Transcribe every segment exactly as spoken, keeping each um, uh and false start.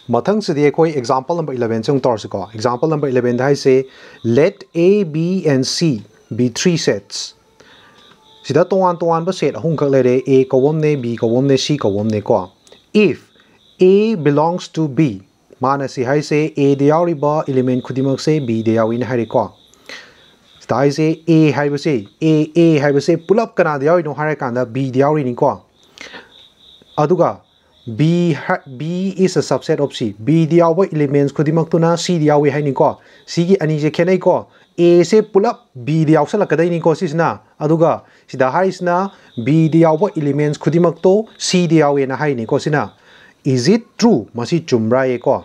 मथंग से देखो example number eleven से तौर से को एग्जांपल नंबर eleven है से let A B and C be three sets सिदा तोवान तोवान ब सेट अहुम खक लेरे A कवम ने B कवम ने C कवम ने को if A belongs to B माना से है से A दे यावरिबा एलिमेंट खुदिमक से B दे याविन है को सिदा है से A है बसे A A है बसे पुलअप कना दे याविनो है कांदा B दे यावरिनी को अदुगा B B is a subset of C. B दियाव elements खुदिमक्तुना C दियावे है निको C की अनि जे खेनै को A से पुलअप B दियाव सलकदै निको सिसना अदुगा सिदा हाइसना B दियाव elements खुदिमक्तो C दियावे ना है निको सिना is it true Masih Chumra echo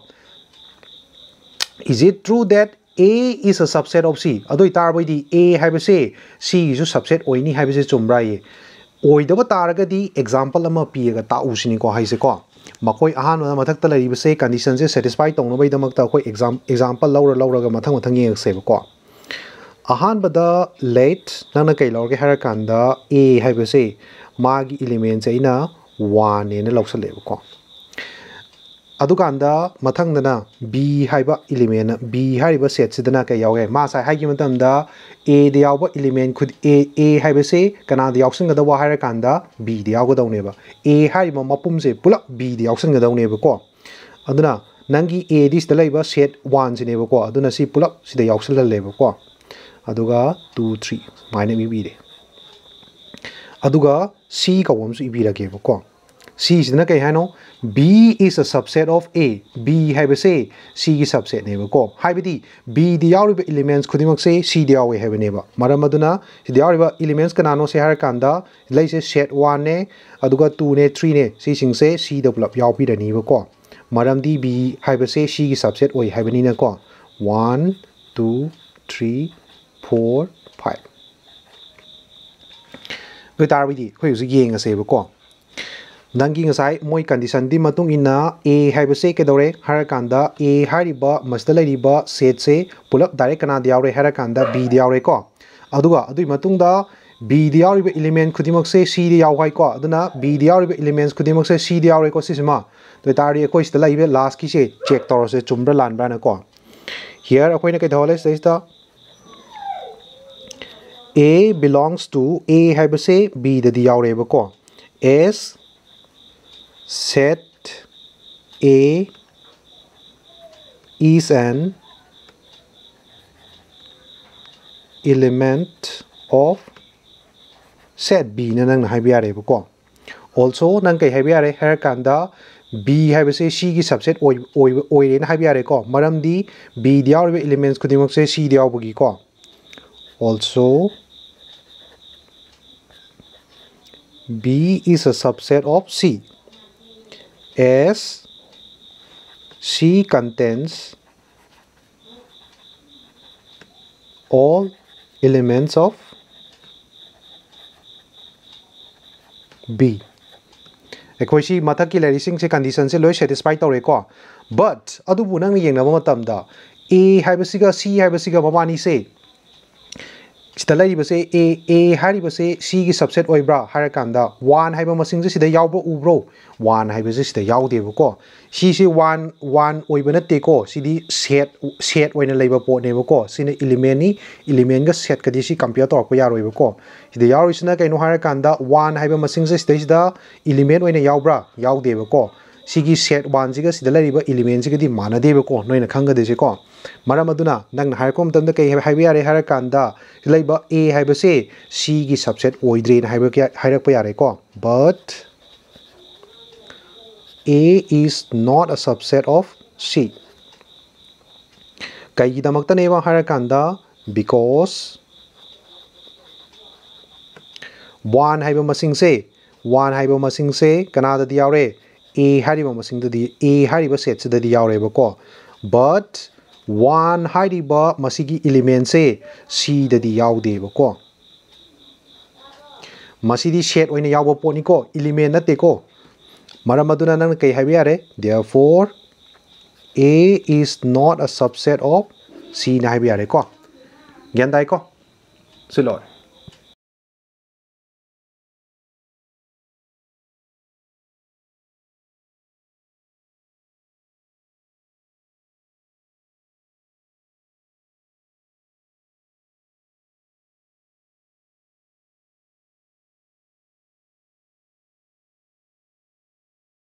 is it true that A is a subset of C अदुइ तारबैदि A हाइबसे C गिसु subset ओइनी हाइबसे चुमरा ये ओइदब तारगदी एग्जांपल अमा पिएगा ताउसिनी को हाइसे को मकोई अहान मथक्ता लरिबसे कंडीशन से सेटिस्फाई तौनबैदमक्ता कोई एग्जाम एग्जांपल लौर लौरगा मथंग मथंग येसेब को अहान बदा लेट नंना कै लौरगे हर कांदा A हाइबसे मागी एलिमेंट सेना one ने लौसलेब को अदुकांदा मथंगदना B हाइबा एलिमेंट B हाइबा सेट सिदना कै यावगे मा साइ हाइगी मतमदा A दे यावबा एलिमेंट खुद A A हाइबसे कना दे यावसंगदवा हाइर कांदा B दे यावगदौनेबा A हाइबा मपुम से पुलप B दे यावसंगदौनेबा को अदुना नंगी A दिस द लैबा सेट one सिनेबा को अदुना सि पुलप सिदा यावसललेबा को अदुगा two three माइने बी बी दे अदुगा C कवमसु इबिरगेबा को C सिदना कै हाइनो B is a subset of A. B हाइबसे C की subset नेबा को हाइबदी B दियावरिबा elements खुदिमक से C दियावे हाइबनेबा मरम अदुना दियावरिबा elements कनानो से हार कांदा लैसे set one ने अदुगा two ने three ने सी सिंग से C दबलप यावपिरनीबा को मरम दी B हाइबसे C की subset ओइ हाइबनीना को one two three four five वे तारबदी खोय उसे येंग असेबा को नंगी ngасai moi condition di matung ina A haibase kedore harakanda A hariba masda lariba set se pulap direct kana diawre harakanda B diawre ko aduga adui matung da B diawre element khudimak se C diawhai ko aduna B diawre elements khudimak se C diawre ko sisma to tari ko is the laibe last ki se check tor se chumbra lan bra na ko here akoina ke dhole says the A belongs to A haibase B the diawre ba ko S set A is an element of set B na nang haibiyare ko also nang kai haibiyare har kanda B haibase C ki subset oi oi oi re na haibiyare ko maram di B diawre elements kudimak se C diawbugi ko also B is a subset of C as C contains all elements of B. एकोइसी मथक की लैरिसिंग से condition से लोय satisfy तौरे को but अदुबु नंग येंगनबा मतमदा A हाइबसिगा C हाइबसिगा मबानी से सिदा लैरिबसे A A हारिबसे C की सबसेट ओइब्रा हार कांदा one हाइबा मसिंग से सिदा यावबो उब्रो one हाइबसे सिदा यावदेबो को C से one one ओइबा नते को सिदी सेट सेट ओइना लैबा पोनेबो को सिने एलिमेंट नि एलिमेंट गा सेट कदि सि कंपेयर तौरको यारोइबो को सिदा यारोइसना कैनो हार कांदा one हाइबा मसिंग से सिदा सिदा एलिमेंट ओइना यावब्रा यावदेबो को सिगी सेट one सिगा सिदा लैरिबा एलिमेंट सिगदि मानदेबो को नोइना खंगदेसे को मरम अदुना नंग हाइकोम तंद कै हाइबा यारे हार कांदा लैबा A हाइबसे C की सबसेट ओइद्रेन हाइबा के हाइरक यारे को but A is not a subset of C कै दमक्ता नेबा हार कांदा because one हाइबा मसिंग से one हाइबा मसिंग से कनादा दियावरे A हारिबा मसिंग दि A हारिबा सेट से दि यावरे बको but one हारिबा मसिगी एलिमेंट से C ददि यावदे बको मसिदी सेट ओइना यावबो पोनी को एलिमेंट नते को मरम अदुना नंग कै हाइबा यारे therefore A is not a subset of C ना हाइबा यारे को ज्ञान दाइ को सिलोय